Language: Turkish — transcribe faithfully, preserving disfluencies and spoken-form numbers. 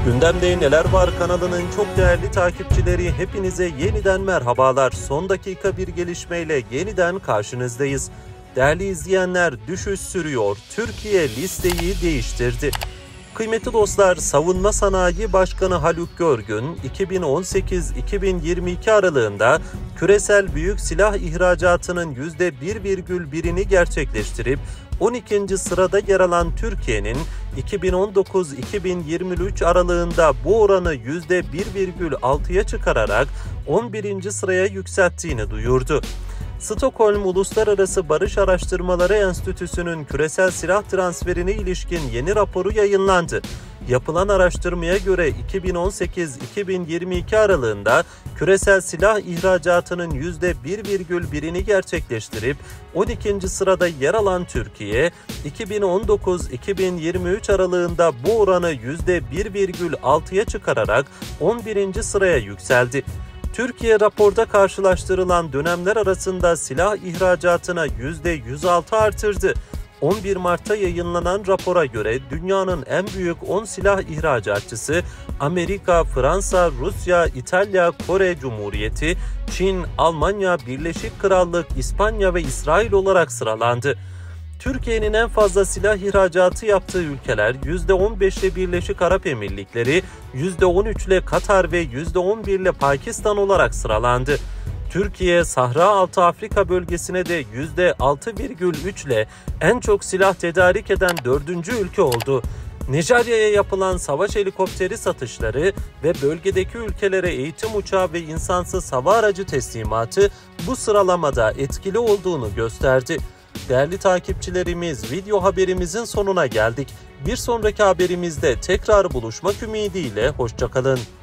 Gündemde Neler Var kanalının çok değerli takipçileri, hepinize yeniden merhabalar. Son dakika bir gelişmeyle yeniden karşınızdayız. Değerli izleyenler, düşüş sürüyor. Türkiye listeyi değiştirdi. Kıymetli dostlar, Savunma Sanayi Başkanı Haluk Görgün, iki bin on sekiz iki bin yirmi iki aralığında küresel büyük silah ihracatının yüzde bir virgül birini gerçekleştirip on ikinci sırada yer alan Türkiye'nin iki bin on dokuz iki bin yirmi üç aralığında bu oranı yüzde bir virgül altıya çıkararak on birinci sıraya yükselttiğini duyurdu. Stockholm Uluslararası Barış Araştırmaları Enstitüsü'nün küresel silah transferine ilişkin yeni raporu yayınlandı. Yapılan araştırmaya göre iki bin on sekiz iki bin yirmi iki aralığında küresel silah ihracatının yüzde bir virgül birini gerçekleştirip on ikinci sırada yer alan Türkiye, iki bin on dokuz iki bin yirmi üç aralığında bu oranı yüzde bir virgül altıya çıkararak on birinci sıraya yükseldi. Türkiye raporda karşılaştırılan dönemler arasında silah ihracatına yüzde yüz altı artırdı. on bir Mart'ta yayınlanan rapora göre dünyanın en büyük on silah ihracatçısı Amerika, Fransa, Rusya, İtalya, Kore Cumhuriyeti, Çin, Almanya, Birleşik Krallık, İspanya ve İsrail olarak sıralandı. Türkiye'nin en fazla silah ihracatı yaptığı ülkeler yüzde on beş ile Birleşik Arap Emirlikleri, yüzde on üç ile Katar ve yüzde on bir ile Pakistan olarak sıralandı. Türkiye, Sahra Altı Afrika bölgesine de yüzde altı virgül üç ile en çok silah tedarik eden dördüncü ülke oldu. Nijerya'ya yapılan savaş helikopteri satışları ve bölgedeki ülkelere eğitim uçağı ve insansız hava aracı teslimatı bu sıralamada etkili olduğunu gösterdi. Değerli takipçilerimiz, video haberimizin sonuna geldik. Bir sonraki haberimizde tekrar buluşmak ümidiyle hoşça kalın.